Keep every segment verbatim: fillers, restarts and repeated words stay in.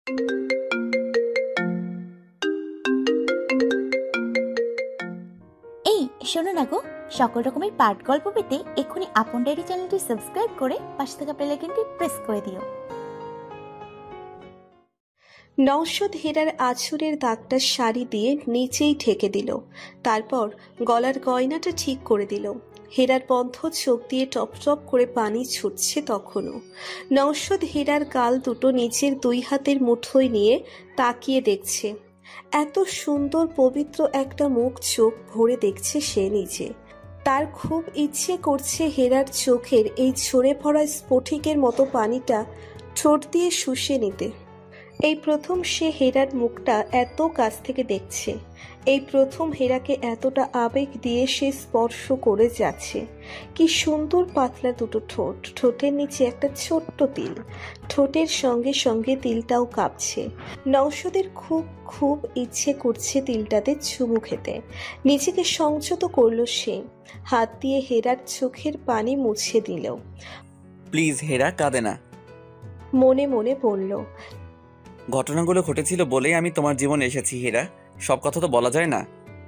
এই শোনো না গো, সকল রকমের পাঠ গল্প পেতে এক্ষুনি আপন ডায়েরি চ্যানেলটি সাবস্ক্রাইব করে পাশে থাকা বেল আইকনটি প্রেস করে দিও। নওশাদ হীরার আঁচড়ের দাগটা শাড়ি দিয়ে নিচেই ঠেকে দিল, তারপর গলার গয়নাটা ঠিক করে দিল। হীরার বন্ধ চোখ দিয়ে টপ টপ করে পানি ছুটছে তখনও। নওশাদ হীরার গাল দুটো নিচের দুই হাতের মুঠোয় নিয়ে তাকিয়ে দেখছে। এত সুন্দর পবিত্র একটা মুখ চোখ ভরে দেখছে সে নিজে। তার খুব ইচ্ছে করছে হীরার চোখের এই ঝরে পড়া স্ফটিকের মতো পানিটা ঠোঁট দিয়ে শুষে নিতে। এই প্রথম সে হীরার মুখটা এত কাছ থেকে দেখছে, এই প্রথম হীরাকে এতটা আবেগ দিয়ে সে স্পর্শ করে যাচ্ছে। কি সুন্দর পাতলা দুটো ঠোঁট, ঠোঁটের নিচে একটা ছোট্ট তিল, ঠোঁটের সঙ্গে সঙ্গে তিলটাও কাঁপছে। নওশাদের খুব খুব ইচ্ছে করছে তিলটাতে চুমু খেতে। নিজেকে সংযত করল সে, হাত দিয়ে হীরার চোখের পানি মুছে দিল। প্লিজ হীরা, কাঁদে না। মনে মনে বলল, ঘটনাগুলো ঘটেছিল বলেই আমি তোমার জীবনে এসেছি হীরা, সব কথা তো বলা যায় না।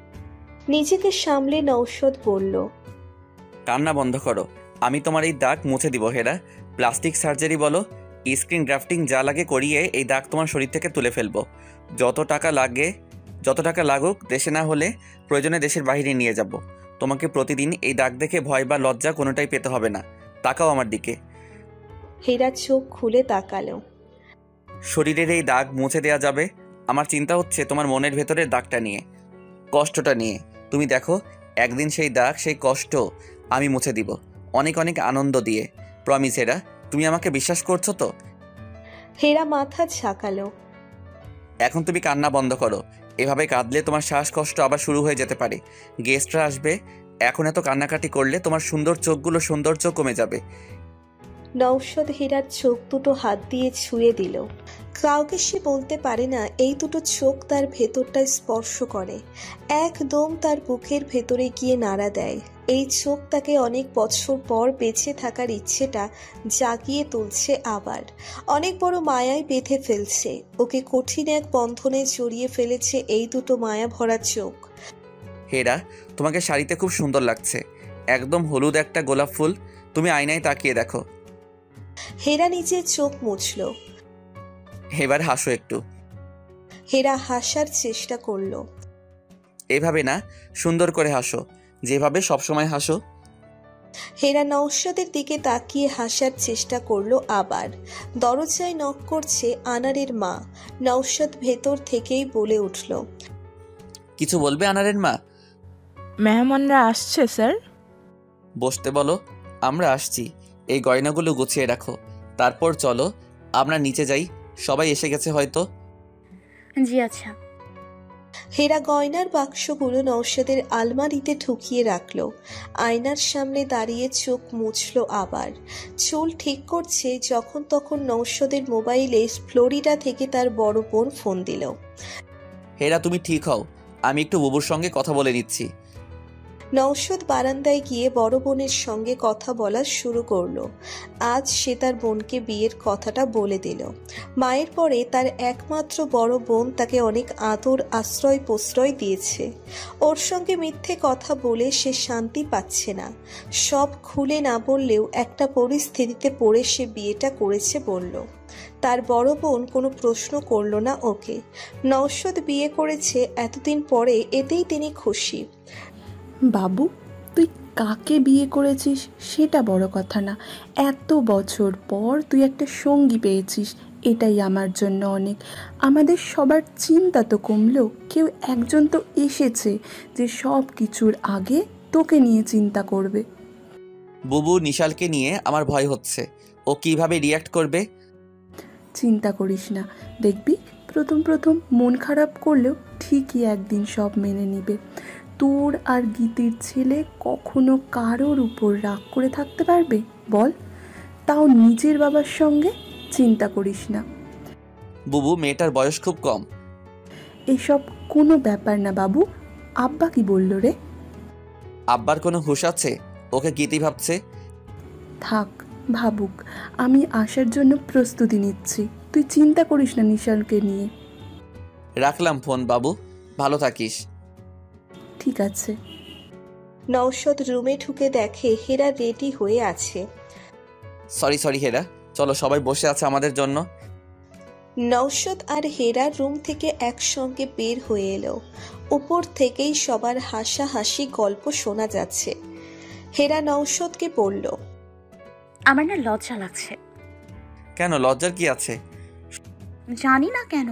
নিজেকে সামলে নওশাদ বলল, কান্না বন্ধ করো, আমি তোমার এই দাগ মুছে দিব হীরা। প্লাস্টিক সার্জারি বলো, স্ক্রিন গ্রাফটিং যা লাগে করিয়ে এই দাগ তোমার শরীর থেকে তুলে ফেলবো। যত টাকা লাগে যত টাকা লাগুক, দেশে না হলে প্রয়োজনে দেশের বাইরে নিয়ে যাব। তোমাকে প্রতিদিন এই দাগ দেখে ভয় বা লজ্জা কোনোটাই পেতে হবে না। তাকাও আমার দিকে। হীরা চোখ খুলে তাকালো। শরীরের এই দাগ মুছে দেয়া যাবে? আমার চিন্তা হচ্ছে তোমার মনের ভেতরের দাগটা নিয়ে, কষ্টটা নিয়ে। তুমি দেখো, একদিন সেই দাগ, সেই কষ্ট আমি মুছে দিব, অনেক অনেক আনন্দ দিয়ে। প্রমিস হীরা, তুমি আমাকে বিশ্বাস করছো তো? হীরা মাথা ঝাঁকালো। এখন তুমি কান্না বন্ধ করো, এভাবে কাঁদলে তোমার শ্বাসকষ্ট আবার শুরু হয়ে যেতে পারে। গেস্টরা আসবে, এখন এত কান্নাকাটি করলে তোমার সুন্দর চোখগুলো সৌন্দর্য কমে যাবে। নওশাদ হীরার চোখ দুটো হাত দিয়ে ছুঁয়ে দিল। কাউকে সে বলতে পারে না এই দুটো চোখ তার ভেতরটা স্পর্শ করে, একদম তার বুকের ভেতরে গিয়ে নাড়া দেয়। এই চোখ তাকে অনেক বছর পর বেঁচে থাকার ইচ্ছেটা জাগিয়ে তুলছে, আবার অনেক বড় মায়ায় বেঁধে ফেলছে। ওকে কঠিন এক বন্ধনে জড়িয়ে ফেলেছে এই দুটো মায়া ভরা চোখ। হীরা, তোমাকে শাড়িতে খুব সুন্দর লাগছে, একদম হলুদ একটা গোলাপ ফুল। তুমি আয়নায় তাকিয়ে দেখো। হীরা নিজের চোখ মুছল। এবার হাসো একটু। হীরা হাসার চেষ্টা করল। এভাবে না, সুন্দর করে হাসো, যেভাবে সবসময় হাসো। হীরা নওশাদের দিকে তাকিয়ে হাসার চেষ্টা করলো আবার। দরজায় নক করছে আনারের মা। নওশাদ ভেতর থেকেই বলে উঠল, কিছু বলবে আনারের মা? মেহমানরা আসছে স্যার। বসতে বলো, আমরা আসছি। এই গয়নাগুলো গুছিয়ে রাখো, তারপর চলো আমরা নিচে যাই। সবাই এসে গেছে হয়তো। জি আচ্ছা। হীরা গয়নার বাক্সগুলো নওশাদের আলমারিতে ঢুকিয়ে রাখলো। আয়নার সামনে দাঁড়িয়ে চোখ মুছলো আবার। চুল ঠিক করছে যখন তখন নওশাদের মোবাইলে ফ্লোরিডা থেকে তার বড় বোন ফোন দিল। হীরা, তুমি ঠিক হও, আমি একটু বুবুর সঙ্গে কথা বলে নিচ্ছি। নওশাদ বারান্দায় গিয়ে বড় বোনের সঙ্গে কথা বলা শুরু করলো। আজ সে তার বোনকে বিয়ের কথাটা বলে দিল। মায়ের পরে তার একমাত্র বড় বোন তাকে অনেক আদর আশ্রয় প্রশ্রয় দিয়েছে। ওর সঙ্গে মিথ্যে কথা বলে সে শান্তি পাচ্ছে না। সব খুলে না বললেও একটা পরিস্থিতিতে পড়ে সে বিয়েটা করেছে বলল। তার বড় বোন কোনো প্রশ্ন করল না ওকে। নওশাদ বিয়ে করেছে এতদিন পরে, এতেই তিনি খুশি। বাবু, তুই কাকে বিয়ে করেছিস সেটা বড় কথা না, এত বছর পর তুই একটা সঙ্গী পেয়েছিস, এটাই আমার জন্য অনেক। আমাদের সবার চিন্তা তো কমলো, কেউ একজন তো এসেছে যে সব কিছুর আগে তোকে নিয়ে চিন্তা করবে। বুবু নিশালকে নিয়ে আমার ভয় হচ্ছে, ও কিভাবে রিয়্যাক্ট করবে। চিন্তা করিস না, দেখবি প্রথম প্রথম মন খারাপ করলেও ঠিকই একদিন সব মেনে নিবে। তোর আর গীতির ছেলে কখনো কারোর উপর রাগ করে থাকতে পারবে বল? তাও নিজের বাবার সঙ্গে? চিন্তা করিস না। বুবু, মেয়েটার বয়স খুব কম। এসব কোনো ব্যাপার না বাবু। আব্বা কি বলল রে? আব্বার কোনো হুঁশ আছে? ওকে গীতি ভাবছে। থাক, ভাবুক, আমি আসার জন্য প্রস্তুতি নিচ্ছি। তুই চিন্তা করিস না নিশানকে নিয়ে। রাখলাম ফোন বাবু, ভালো থাকিস। ঠিক আছে। নওশাদ রুমে ঢুকে দেখে হেরা রেডি হয়ে আছে। সরি সরি হেরা, চলো সবাই বসে আছে আমাদের জন্য। নওশাদ আর হেরা রুম থেকে একসঙ্গে বের হয়ে এলো। উপর থেকেই সবার হাসাহাসি গল্প শোনা যাচ্ছে। হেরা নওশাদকে বলল, আমার না লজ্জা লাগছে। কেন, লজ্জার কি আছে? জানি না কেন।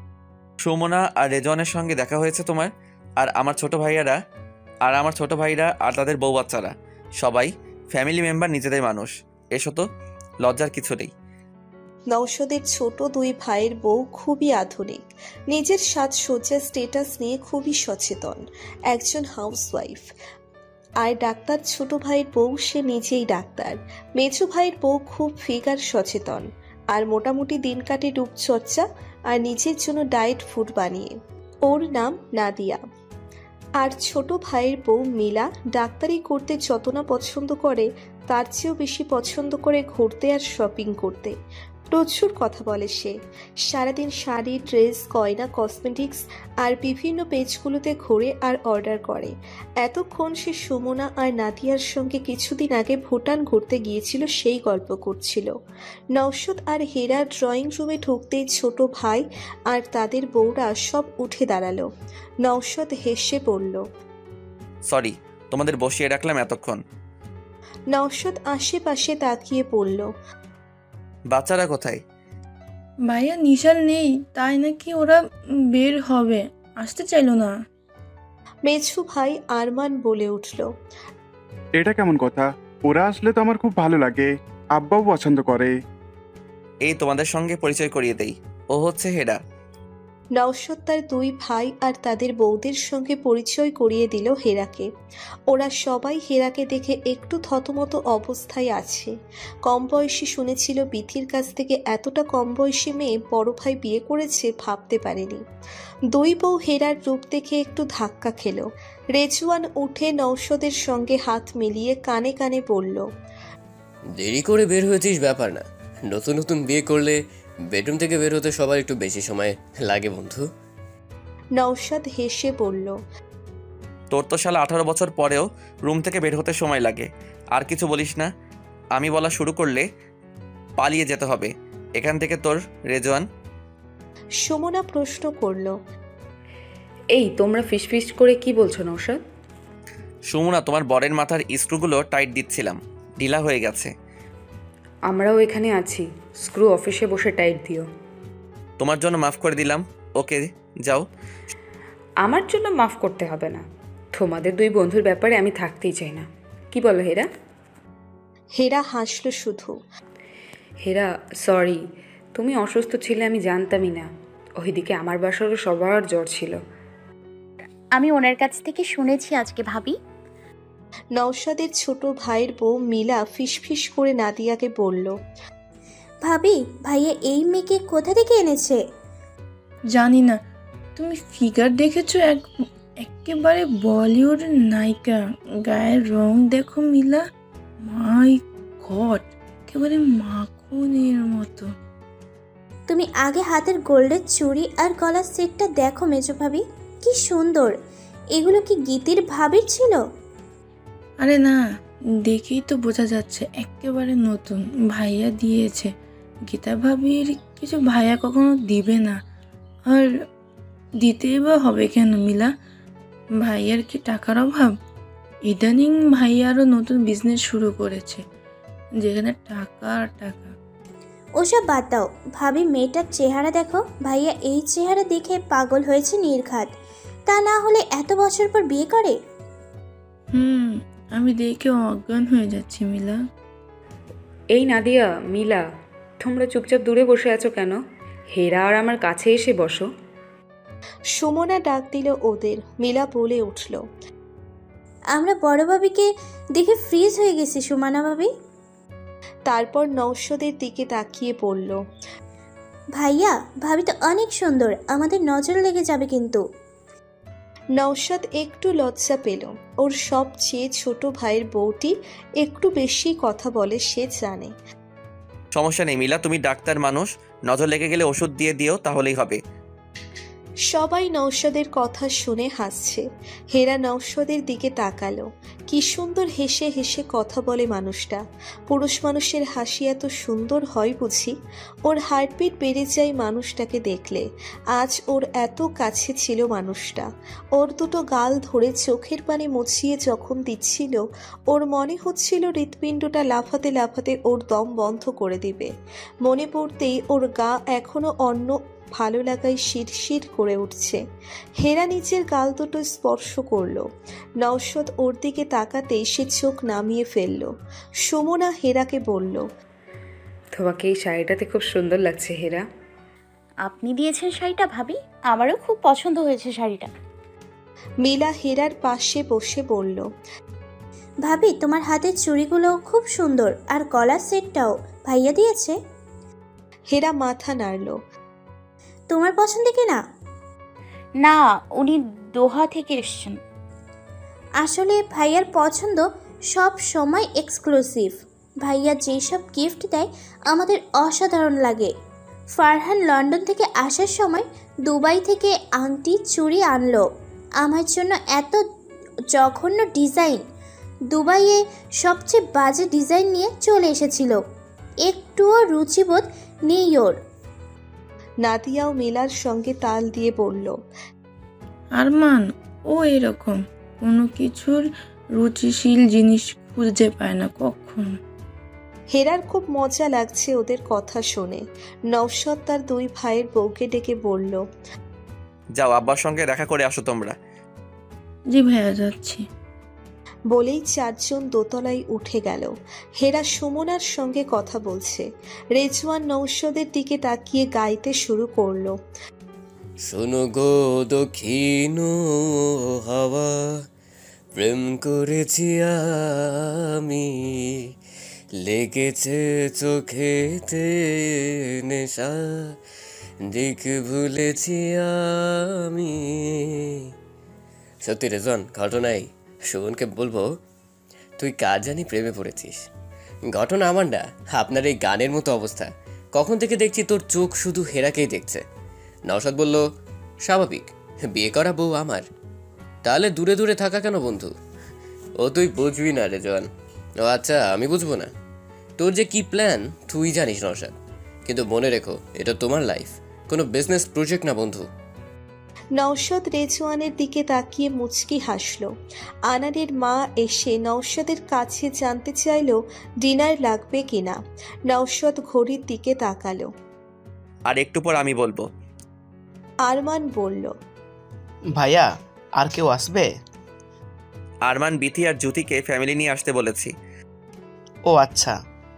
সুমনা আর রেজওয়ানের সঙ্গে দেখা হয়েছে তোমার, আর আমার ছোট ভাইয়ারা আর আমার ছোট ভাইরা আর তাদের বউ বাচ্চারা সবাই ফ্যামিলি মেম্বার, নিজেদের মানুষ। এসো তো, লজ্জার কিছু নেই। নওশাদের ছোট দুই ভাইয়ের বউ খুবই আধুনিক, নিজের সাজসজ্জা স্টেটাস নিয়ে খুবই সচেতন, একজন হাউসওয়াইফ। আর ডাক্তার ছোট ভাইয়ের বউ, সে নিজেই ডাক্তার। মেজু ভাইয়ের বউ খুব ফিগার সচেতন আর মোটামুটি দিন কাটে রূপচর্চা আর নিজের জন্য ডায়েট ফুড বানিয়ে। ওর নাম নাদিয়া। আর ছোট ভাইয়ের বউ মিলা ডাক্তারি করতে যত না পছন্দ করে, তার চেয়েও বেশি পছন্দ করে ঘুরতে আর শপিং করতে। প্রচুর কথা বলে সে, সারাদিন শাড়ি, ড্রেস, গয়না, কসমেটিক্স আর বিভিন্ন পেজগুলোতে ঘুরে আর অর্ডার করে। এতক্ষণ সে সুমনা আর নাদিয়ার সঙ্গে কিছুদিন আগে ভুটান ঘুরতে গিয়েছিল সেই গল্প করছিল। নওশাদ আর হেরা ড্রয়িং রুমে ঢুকতেই ছোট ভাই আর তাদের বউরা সব উঠে দাঁড়ালো। নওশাদ হেসে বলল, সরি, তোমাদের বসিয়ে রাখলাম এতক্ষণ। নওশাদ আশেপাশে তাকিয়ে পড়ল। বাচ্চারা কোথায়? ভাইয়া নিশান নেই, তাই নাকি ওরা বের হবে, আসতে চাইলো না। মেজু ভাই আরমান বলে উঠল, এটা কেমন কথা? ওরা আসলে তো আমার খুব ভালো লাগে, আব্বাও পছন্দ করে। এই তোমাদের সঙ্গে পরিচয় করিয়ে দেই, ও হচ্ছে হেরা। নওশাদ তার দুই ভাই আর তাদের বউদের সঙ্গে পরিচয় করিয়ে দিল হেরাকে। ওরা সবাই হেরাকে দেখে একটু থতমত অবস্থায় আছে। কম বয়সী শুনেছিল বিথির কাছ থেকে এতটা কম বয়সী মেয়ে বড় ভাই বিয়ে করেছে, ভাবতে পারেনি। দুই বউ হেরার রূপ দেখে একটু ধাক্কা খেল। রেজওয়ান উঠে নওশাদের সঙ্গে হাত মিলিয়ে কানে কানে বলল, দেরি করে বের হয়েছিস ব্যাপার না, নতুন নতুন বিয়ে করলে বেডরুম থেকে বের হতে সবার একটু বেশি সময় লাগে বন্ধু। নওশাদ হেসে বলল, তোর তো শালা আঠারো বছর পরেও রুম থেকে বের হতে সময় লাগে। আর কিছু বলিস না, আমি বলা শুরু করলে পালিয়ে যেতে হবে এখান থেকে তোর। রেজওয়ান। সুমনা প্রশ্ন করল, এই তোমরা ফিস ফিস করে কি বলছো নওশাদ? সুমনা, তোমার বরের মাথার স্ক্রুগুলো টাইট দিচ্ছিলাম, ঢিলা হয়ে গেছে। আমরাও এখানে আছি, স্ক্রু অফিসে বসে টাইট দিও। তোমার জন্য মাফ করে দিলাম, ওকে যাও। আমার জন্য মাফ করতে হবে না, তোমাদের দুই বন্ধুর ব্যাপারে আমি থাকতেই চাই না। কি বলো হেরা? হেরা হাসল শুধু। হেরা সরি, তুমি অসুস্থ ছিলে আমি জানতামই না। ওইদিকে আমার বাসারও সবার জ্বর ছিল। আমি ওনার কাছ থেকে শুনেছি আজকে ভাবি। নওশাদের ছোট ভাইয়ের বউ মিলা ফিসফিস করে নাদিয়াকে বলল, ভাবি, ভাইয়া এই মেয়েকে কোথা থেকে এনেছে? জানি না, তুমি ফিগার দেখেছো? এক একেবারে বলিউড নায়িকা, গায়ের রং দেখো মিলা, মাই গড, একেবারে মাখনের মতো। তুমি আগে হাতের গোল্ডের চুড়ি আর গলার সেটটা দেখো মেজো ভাবি, কি সুন্দর। এগুলো কি গীতির ভাবির ছিল? আরে না, দেখেই তো বোঝা যাচ্ছে একেবারে নতুন, ভাইয়া দিয়েছে। গীতা ভাবির কিছু ভাইয়া কখনো দিবে না, আর দিতেই বা হবে কেন মিলা? ভাইয়ার কি টাকার অভাব? ইদানিং ভাইয়া আরও নতুন বিজনেস শুরু করেছে, যেখানে টাকা আর টাকা। ওসব বাদ দাও ভাবি, মেয়েটার চেহারা দেখো। ভাইয়া এই চেহারা দেখে পাগল হয়েছে নির্ঘাত, তা না হলে এত বছর পর বিয়ে করে? হুম, আমি দেখে অজ্ঞান হয়ে যাচ্ছি মিলা। এই নাদিয়া, মিলা, তোমরা চুপচাপ দূরে বসে আছো কেন? হেরা আর আমার কাছে এসে বসো। সুমনা ডাক দিল ওদের। মিলা বলে উঠল, আমরা বড় ভাবিকে দেখে ফ্রিজ হয়ে গেছি সুমানা ভাবি। তারপর নওশাদের দিকে তাকিয়ে বলল, ভাইয়া ভাবি তো অনেক সুন্দর, আমাদের নজর লেগে যাবে কিন্তু। নওশাদ একটু লজ্জা পেল। ওর সবচেয়ে ছোট ভাইয়ের বউটি একটু বেশি কথা বলে, সে জানে। সমস্যা নেই মিলা, তুমি ডাক্তার মানুষ, নজর লেগে গেলে ওষুধ দিয়ে দিও, তাহলেই হবে। সবাই নওশাদের কথা শুনে হাসছে। হেরা নওশাদের দিকে তাকালো। কি সুন্দর হেসে হেসে কথা বলে মানুষটা। পুরুষ মানুষের হাসি এত সুন্দর হয় বুঝি? ওর হার্টবিট বেড়ে যায় মানুষটাকে দেখলে। আজ ওর এত কাছে ছিল মানুষটা। ওর দুটো গাল ধরে চোখের পানি মুছিয়ে যখন দিচ্ছিল, ওর মনে হচ্ছিল হৃৎপিণ্ডটা লাফাতে লাফাতে ওর দম বন্ধ করে দিবে। মনে পড়তেই ওর গা এখনো অন্য ভালো লাগায় শিরশির করে উঠছে। হেরা নিচের গাল দুটো স্পর্শ করলো। নওশাদ ওর দিকে তাকাতেই সে চোখ নামিয়ে ফেলল। সুমনা হেরাকে বলল, তোমাকে এই শাড়িটাতে খুব সুন্দর লাগছে হেরা। আপনি দিয়েছেন শাড়িটা ভাবি, আমারও খুব পছন্দ হয়েছে শাড়িটা। মিলা হেরার পাশে বসে বলল, ভাবি তোমার হাতের চুড়িগুলো খুব সুন্দর, আর গলার সেটটাও ভাইয়া দিয়েছে। হেরা মাথা নাড়ল। তোমার পছন্দ কি না? না, উনি দোহা থেকে এসেছেন। আসলে ভাইয়ার পছন্দ সব সময় এক্সক্লুসিভ। ভাইয়া যেসব গিফট দেয় আমাদের অসাধারণ লাগে। ফারহান লন্ডন থেকে আসার সময় দুবাই থেকে আংটি চুড়ি আনলো আমার জন্য, এত জঘন্য ডিজাইন। দুবাইয়ে সবচেয়ে বাজে ডিজাইন নিয়ে চলে এসেছিল, একটুও রুচিবোধ নেই ওর। নাদিয়াও মিলার সঙ্গে তাল দিয়ে বলল, আরমান ও এরকম কোনো কিছুর রুচিশীল জিনিস খুঁজে পায় না কখন। হেরার খুব মজা লাগছে ওদের কথা শুনে। নওশাদ তার দুই ভাইয়ের বউকে ডেকে বলল, যাও আব্বার সঙ্গে দেখা করে আসো তোমরা। জি ভাইয়া যাচ্ছি। বলেই চারজন দোতলায় উঠে গেল। হেরা সুমনার সঙ্গে কথা বলছে। রেজওয়ান নওশাদের দিকে তাকিয়ে গাইতে শুরু করলো, শোনো গো দক্ষিণ হাওয়া, প্রেম করেছি আমি, লেগেছে চোখেতে নেশা, দিক ভুলেছি আমি। সত্যি রেজন, ঘটনাই সুমনকে বলবো তুই কাজ জানি প্রেমে পড়েছিস। ঘটনা আমার না, আপনার এই গানের মতো অবস্থা। কখন থেকে দেখছি তোর চোখ শুধু হেরাকেই দেখছে। নওশাদ বলল, স্বাভাবিক, বিয়ে করা বউ আমার, তাহলে দূরে দূরে থাকা কেন বন্ধু? ও তুই বুঝবি না রেজন। ও আচ্ছা, আমি বুঝবো না? তোর যে কি প্ল্যান তুই জানিস নওশাদ, কিন্তু মনে রেখো এটা তোমার লাইফ, কোনো বিজনেস প্রজেক্ট না বন্ধু। নওশাদ রেজওয়ানের দিকে তাকিয়ে মুচকি হাসল। আনারের মা এসে নওশাদের কাছে জানতে চাইল ডিনার লাগবে কিনা। নওশাদ ঘড়ির দিকে তাকালো। আর একটু পর আমি বলবো। আরমান বলল, ভাইয়া আর কেউ আসবে? আরমান, বিথি আর জ্যোতিকে ফ্যামিলি নিয়ে আসতে বলেছি। ও আচ্ছা।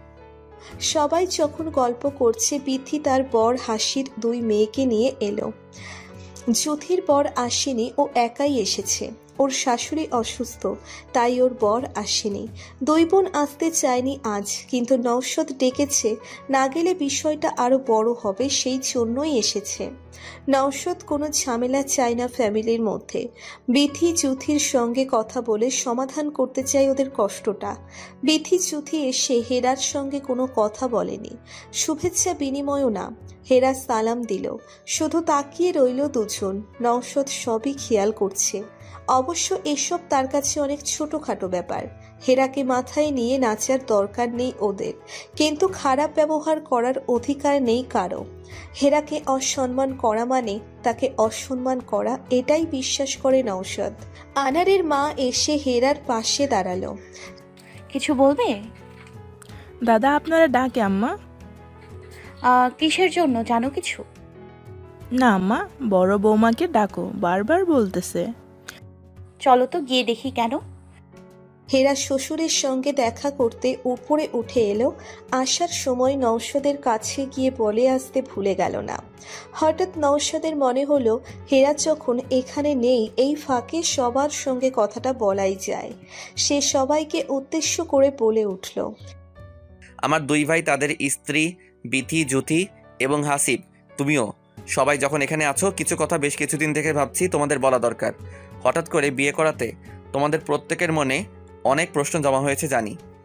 সবাই যখন গল্প করছে, বিথি তার বর হাসির দুই মেয়েকে নিয়ে এলো। জ্যোতির বর আসেনি, ও একাই এসেছে। ওর শাশুড়ি অসুস্থ, তাই ওর বর আসেনি। দুই বোন আসতে চায়নি আজ, কিন্তু নওশাদ ডেকেছে, না গেলে বিষয়টা আরো বড় হবে, সেই জন্যই এসেছে। নওশাদ কোনো ঝামেলা চায় না ফ্যামিলির মধ্যে। বিথি জ্যোতির সঙ্গে কথা বলে সমাধান করতে চায় ওদের কষ্টটা। বিথি জ্যোতি এসে হেরার সঙ্গে কোনো কথা বলেনি, শুভেচ্ছা বিনিময়ও না। হেরা সালাম দিল, শুধু তাকিয়ে রইল দুজন। নওশাদ সবই খেয়াল করছে। অবশ্য এসব তার কাছে অনেক ছোটখাটো ব্যাপার। হেরাকে মাথায় নিয়ে নাচার দরকার নেই ওদের, কিন্তু খারাপ ব্যবহার করার অধিকার নেই কারো। হেরাকে অসম্মান করা মানে তাকে অসম্মান করা, এটাই বিশ্বাস করে নওশাদ। আনারের মা এসে হেরার পাশে দাঁড়ালো। কিছু বলবে? দাদা আপনারা ডাকে আম্মা। আহ, কিসের জন্য জানো কিছু? না আম্মা, বড় বৌমাকে ডাকো, বারবার বলতেছে। চলো তো গিয়ে দেখি। কেন? হেরা শ্বশুরের সঙ্গে দেখা করতে উপরে উঠে এলো। আসার সময় নওশাদের কাছে গিয়ে বলে আসতে ভুলে গেল না। হঠাৎ নওশাদের মনে হলো হেরা যখন এখানে নেই, এই ফাঁকে সবার সঙ্গে কথাটা বলাই যায়। সে সবাইকে উদ্দেশ্য করে বলে উঠল, আমার দুই ভাই, তাদের স্ত্রী বিথি, জ্যোতি এবং হাসিব, তুমিও সবাই যখন এখানে আছো, কিছু কথা বেশ কিছুদিন থেকে ভাবছি তোমাদের বলা দরকার। হঠাৎ করে বিয়ে করাতে তোমাদের প্রত্যেকের মনে অনেক প্রশ্ন জমা হয়েছে জানি।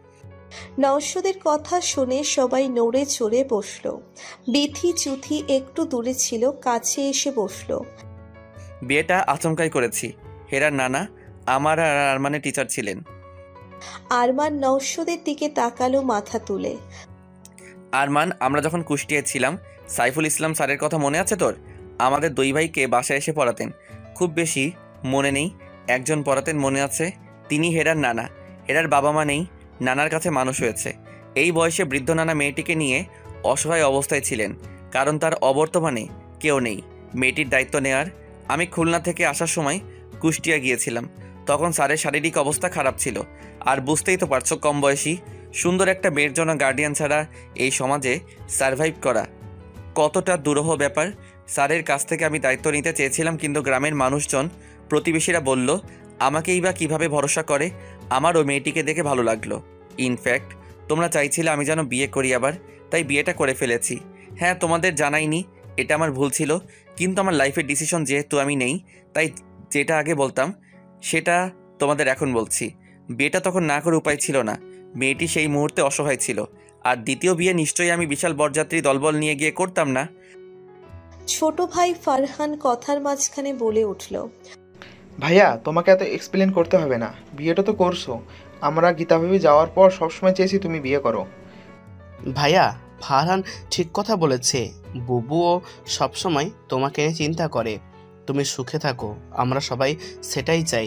নওশাদের কথা শুনে সবাই নড়ে চড়ে বসল। বিথি চুথি একটু দূরে ছিল, কাছে এসে বসল। বিয়েটা আচমকাই করেছি। হেরার নানা আমার আর আরমানের টিচার ছিলেন। আরমান নওশাদের দিকে তাকালো মাথা তুলে। আরমান, আমরা যখন কুষ্টিয়ায় ছিলাম, সাইফুল ইসলাম স্যারের কথা মনে আছে তোর? আমাদের দুই ভাইকে বাসায় এসে পড়াতেন। খুব বেশি মনে নেই, একজন পড়াতেন মনে আছে। তিনি হেরার নানা। হেরার বাবা মা নেই, নানার কাছে মানুষ হয়েছে। এই বয়সে বৃদ্ধ নানা মেয়েটিকে নিয়ে অসহায় অবস্থায় ছিলেন, কারণ তার অবর্তমানে কেউ নেই মেয়েটির দায়িত্ব নেয়ার। আমি খুলনা থেকে আসার সময় কুষ্টিয়া গিয়েছিলাম। তখন স্যারের শারীরিক অবস্থা খারাপ ছিল, আর বুঝতেই তো পারছো কম বয়সী সুন্দর একটা মেয়ের জন্য গার্ডিয়ান ছাড়া এই সমাজে সারভাইভ করা কতটা দুরূহ ব্যাপার। স্যারের কাছ থেকে আমি দায়িত্ব নিতে চেয়েছিলাম, কিন্তু গ্রামের মানুষজন, প্রতিবেশীরা বলল আমাকেই বা কীভাবে ভরসা করে। আমারও মেয়েটিকে দেখে ভালো লাগলো। ইনফ্যাক্ট তোমরা চাইছিলে আমি যেন বিয়ে করি আবার, তাই বিয়েটা করে ফেলেছি। হ্যাঁ, তোমাদের জানাইনি, এটা আমার ভুল ছিল, কিন্তু আমার লাইফের ডিসিশন যেহেতু আমি নেই, তাই যেটা আগে বলতাম সেটা তোমাদের এখন বলছি। বিয়েটা তখন না করে উপায় ছিল না, মেয়েটি সেই মুহূর্তে অসহায় ছিল। আর দ্বিতীয় বিয়ে নিশ্চয়ই আমি বিশাল বরযাত্রী দলবল নিয়ে গিয়ে করতাম না। ছোট ভাই ফারহান কথার মাঝখানে বলে উঠল, ভাইয়া তোমাকে এত এক্সপ্লেন করতে হবে না, বিয়েটা তো করছো। আমরা গীতা ভাবি যাওয়ার পর সবসময় চেয়েছি তুমি বিয়ে করো। ভাইয়া, ফারহান ঠিক কথা বলেছে। বুবুও সবসময় তোমাকে নিয়ে চিন্তা করে। তুমি সুখে থাকো, আমরা সবাই সেটাই চাই।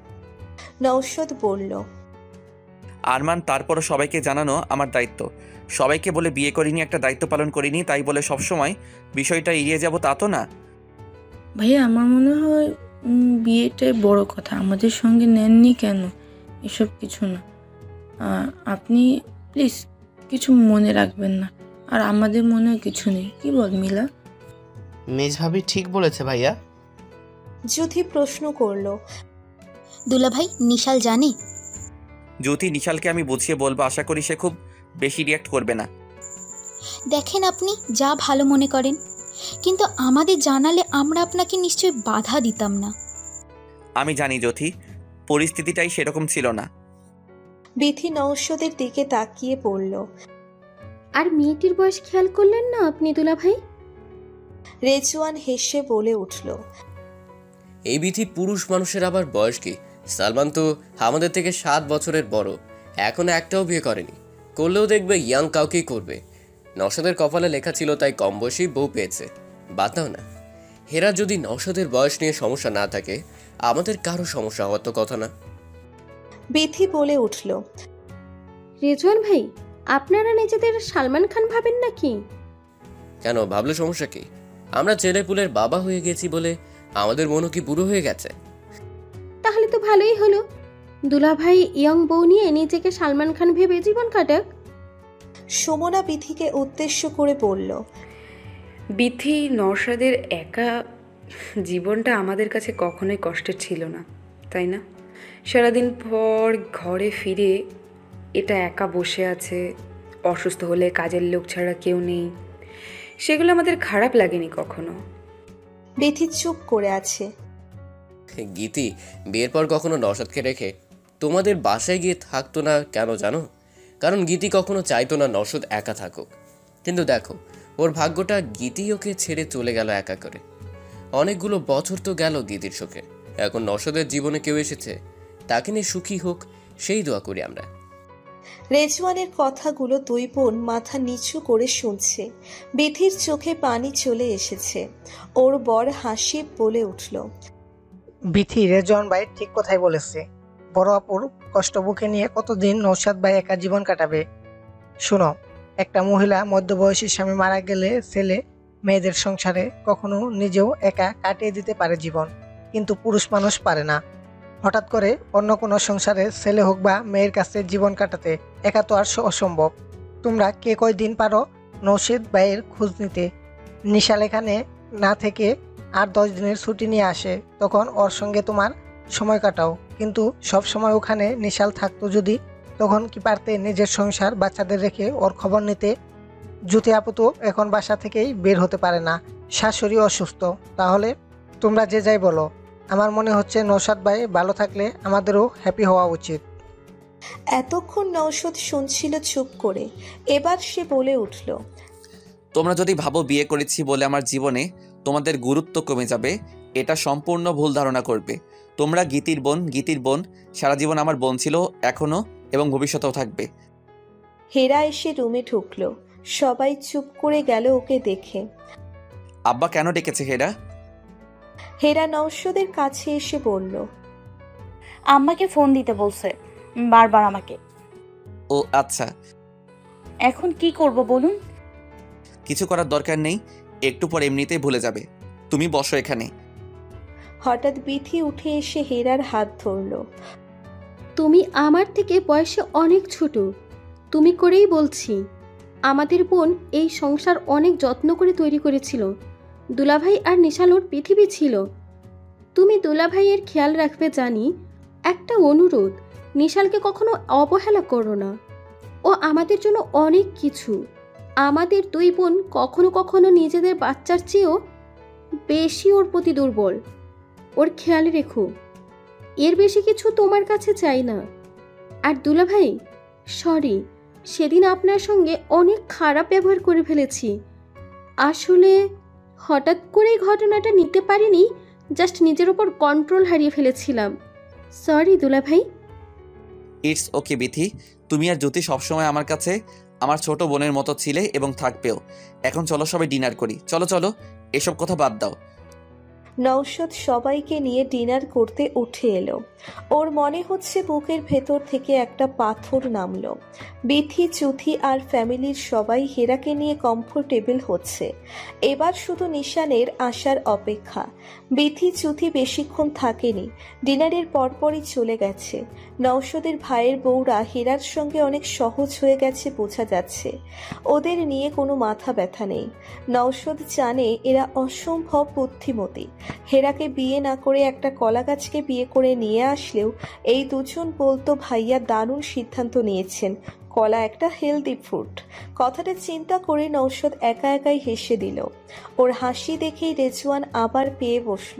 নওশাদ বলল, আরমান, তারপরও সবাইকে জানানো আমার দায়িত্ব। সবাইকে বলে বিয়ে করিনি, একটা দায়িত্ব পালন করিনি, তাই বলে সবসময় বিষয়টা এড়িয়ে যাব তা তো না। ভাইয়া আমার মনে হয় উম, বিয়েটাই বড় কথা, আমাদের সঙ্গে নেননি কেন এসব কিছু না। আহ, আপনি প্লিজ কিছু মনে রাখবেন না, আর আমাদের মনেও কিছু নেই। কি বল মিলা? মেজ ভাবি ঠিক বলেছে ভাইয়া। জ্যোতি প্রশ্ন করলো, দুলাভাই নিশাল জানে? জ্যোতি, নিশালকে আমি বুঝিয়ে বলবো, আশা করি সে খুব বেশি রিয়াক্ট করবে না। দেখেন আপনি যা ভালো মনে করেন, কিন্তু আমাদের জানালে আমরা আপনাকে নিশ্চয়ই বাধা দিতাম না। আমি জানি জ্যোতি, পরিস্থিতিটাই সেরকম ছিল না। বিথি নওশাদের দিকে তাকিয়ে পড়ল। আর মেয়েটির বয়স খেয়াল করলেন না আপনি দুলাভাই? রেজওয়ান হেসে বলে উঠল, এই বিধি পুরুষ মানুষের আবার বয়স কি? সালমান তো আমাদের থেকে সাত বছরের বড়, এখনো একটাও বিয়ে করেনি। করলেও দেখবে ইয়াং কাউকেই করবে। নওশাদের কপালে লেখা ছিল তাই কম বয়সী বউ পেয়েছে। বাদ দাও না, হেরা যদি নওশাদের বয়স নিয়ে সমস্যা না থাকে, আমাদের কারো সমস্যা হওয়ার তো কথা না। বিথি বলে উঠল, রেজওয়ান ভাই, আপনারা নিজেদের সালমান খান ভাবেন নাকি? কেন, ভাবলে সমস্যা কি? আমরা ছেলেপুলের বাবা হয়ে গেছি বলে আমাদের মনও কি বুড়ো হয়ে গেছে? তাহলে তো ভালোই হলো, দুলাভাই ইয়ং বউ নিয়ে নিজেকে সালমান খান ভেবে জীবন কাটাক। সুমনা বিথিকে উদ্দেশ্য করে বলল, বিথি নওশাদের একা জীবনটা আমাদের কাছে কখনোই কষ্টের ছিল না, তাই না? সারাদিন পর ঘরে ফিরে এটা একা বসে আছে, অসুস্থ হলে কাজের লোক ছাড়া কেউ নেই, সেগুলো আমাদের খারাপ লাগেনি কখনো। বিথি চুপ করে আছে। গীতি বিয়ের পর কখনো নওশাদকে রেখে তোমাদের বাসায় গিয়ে থাকতো না কেন জানো? কারণ গীতি কখনো চাইতো না নওশাদ একা থাকুক। কিন্তু দেখো, ওর ভাগ্যটা গীতি ওকে ছেড়ে চলে গেল একা করে। অনেকগুলো বছর তো গেল গীতির শোকে। এখন নওশাদের জীবনে কেউ এসেছে, তাকে নিয়ে সুখী হোক সেই দোয়া করি আমরা। রেজওয়ানের কথাগুলো দুই বোন মাথা নিচু করে শুনছে। বিথির চোখে পানি চলে এসেছে। ওর বর হাসি বলে উঠল, বিথি রেজওয়ান ভাই ঠিক কথাই বলেছে। বড় আপুর কষ্ট বুকে নিয়ে কতদিন নওশাদ ভাই একা জীবন কাটাবে। শোনো, একটা মহিলা মধ্যবয়সী স্বামী মারা গেলে ছেলে মেয়েদের সংসারে কখনো নিজেও একা কাটিয়ে দিতে পারে জীবন, কিন্তু পুরুষ মানুষ পারে না। হঠাৎ করে অন্য কোনো সংসারে ছেলে হোক বা মেয়ের কাছে জীবন কাটাতে একা তো আর অসম্ভব। তোমরা কে কয়দিন পারো নওশাদ ভাইয়ের খোঁজ নিতে? নিশাল এখানে না থেকে আর দশ দিনের ছুটি নিয়ে আসে, তখন ওর সঙ্গে তোমার সময় কাটাও। কিন্তু সব সময় ওখানে নিশাল থাকতো যদি, তখন কি পারতে নিজের সংসার বাচ্চাদের রেখে ওর খবর নিতে? জ্যোতি আপু তো এখন বাসা থেকেই বের হতে পারে না, শাশুড়ি অসুস্থ। তাহলে তোমরা যে যাই বলো, আমার মনে হচ্ছে নওশাদ ভাই ভালো থাকলে আমাদেরও হ্যাপি হওয়া উচিত। এতক্ষণ নওশাদ শুনছিল চুপ করে, এবার সে বলে উঠল, তোমরা যদি ভাবো বিয়ে করেছি বলে আমার জীবনে তোমাদের গুরুত্ব কমে যাবে, এটা সম্পূর্ণ ভুল ধারণা করবে। তোমরা গীতির বোন, গীতির বোন সারা জীবন আমার বোন ছিল, এখনো এবং ভবিষ্যতেও থাকবে। হেরা এসে রুমে ঢুকলো। সবাই চুপ করে গেল ওকে দেখে। আব্বা কেন ডেকেছে হেরা? হেরা নওশাদের কাছে এসে বলল, আম্মাকে ফোন দিতে বলছে বারবার আমাকে। ও আচ্ছা, এখন কি করব বলুন? কিছু করার দরকার নেই, একটু পর এমনিতেই ভুলে যাবে। তুমি বসো এখানে। হঠাৎ বিথি উঠে এসে হেরার হাত ধরল। তুমি আমার থেকে বয়সে অনেক ছোট, তুমি করেই বলছি। আমাদের বোন এই সংসার অনেক যত্ন করে তৈরি করেছিল। দুলাভাই আর নিশালোর পৃথিবী ছিল। তুমি দুলাভাইয়ের খেয়াল রাখবে জানি। একটা অনুরোধ, নিশালকে কখনো অবহেলা করো না। ও আমাদের জন্য অনেক কিছু। আমাদের দুই বোন কখনো কখনো নিজেদের বাচ্চার চেয়েও বেশি ওর প্রতি দুর্বল। ওর খেয়াল রেখো। এর বেশি কিছু তোমার কাছে চাই না। আর দুলাভাই, সরি, সেদিন আপনার সঙ্গে অনেক খারাপ ব্যবহার করে ফেলেছি। আসলে হঠাৎ করে ঘটনাটা নিতে পারিনি, জাস্ট নিজের ওপর কন্ট্রোল হারিয়ে ফেলেছিলাম। সরি দুলাভাই। ইটস ওকে বিথি, তুমি আর জ্যোতি সবসময় আমার কাছে আমার ছোট বোনের মতো ছিলে এবং থাকবেও। এখন চলো সবাই ডিনার করি। চলো চলো, এসব কথা বাদ দাও। নওশাদ সবাইকে নিয়ে ডিনার করতে উঠে এলো। ওর মনে হচ্ছে বুকের ভেতর থেকে একটা পাথর নামলো। বিথি, চুথি আর ফ্যামিলির সবাই হেরাকে নিয়ে কমফোর্টেবল হচ্ছে। এবার শুধু নিশানের আসার অপেক্ষা। বিথি, চুথি বেশিক্ষণ থাকেনি, ডিনারের পরপরই চলে গেছে। নওশাদের ভাইয়ের বউরা হেরার সঙ্গে অনেক সহজ হয়ে গেছে বোঝা যাচ্ছে। ওদের নিয়ে কোনো মাথা ব্যথা নেই। নওশাদ জানে এরা অসম্ভব বুদ্ধিমতী। হেরাকে বিয়ে না করে একটা কলা গাছকে বিয়ে করে নিয়ে আসলেও এই দুজন বলতো ভাইয়া দারুণ সিদ্ধান্ত নিয়েছেন। কলা একটা হেলদি ফ্রুট। কথাটা চিন্তা করে নওশাদ একা একাই হেসে দিল। ওর হাসি দেখেই রেজওয়ান আবার পেয়ে বসল।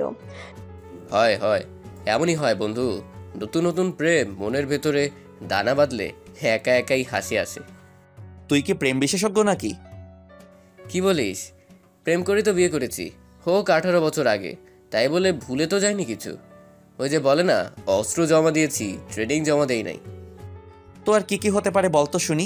হয় হয় এমনই হয় বন্ধু, নতুন নতুন প্রেম মনের ভেতরে দানা বাঁধলে একা একাই হাসি আসে। তুই কি প্রেম বিশেষজ্ঞ নাকি? কি বলিস? প্রেম করে তো বিয়ে করেছি, হোক আঠারো বছর আগে, তাই বলে ভুলে তো যায়নি কিছু। ওই যে বলে না, অস্ত্র জমা দিয়েছি, ট্রেডিং জমা দেই নাই। তো আর কি কি হতে পারে বলতো শুনি।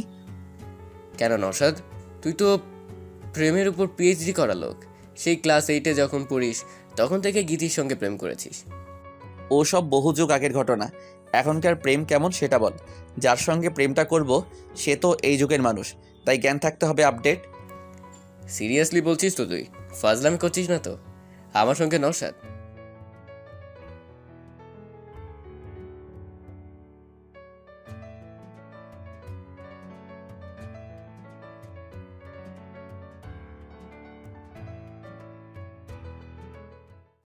কেন নওশাদ, তুই তো প্রেমের উপর পিএইচডি করা লোক। সেই ক্লাস এইটে যখন পড়িস তখন থেকে গীতির সঙ্গে প্রেম করেছিস। ও সব বহু যুগ আগের ঘটনা। এখনকার প্রেম কেমন সেটা বল। যার সঙ্গে প্রেমটা করব সে তো এই যুগের মানুষ, তাই জ্ঞান থাকতে হবে আপডেট। সিরিয়াসলি বলছিস তো? তুই ফাজলামি করছিস না তো আমার সঙ্গে নওশাদ?